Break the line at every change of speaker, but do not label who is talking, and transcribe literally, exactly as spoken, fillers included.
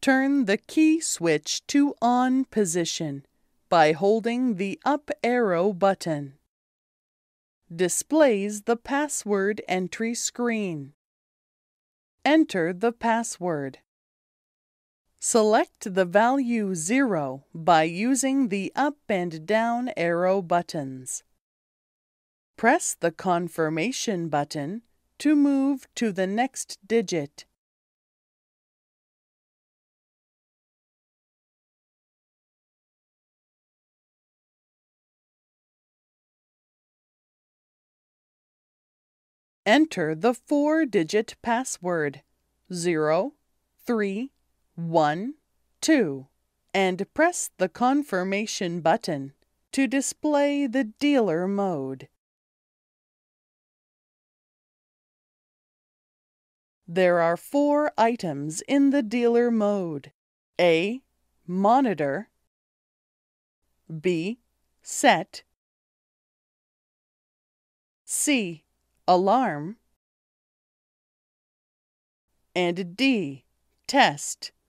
Turn the key switch to on position by holding the up arrow button. Displays the password entry screen. Enter the password. Select the value zero by using the up and down arrow buttons. Press the confirmation button to move to the next digit. Enter the four-digit password zero three one two and press the confirmation button to display the dealer mode. There are four items in the dealer mode: A. Monitor, B. Set, C. Alarm, and D. Test.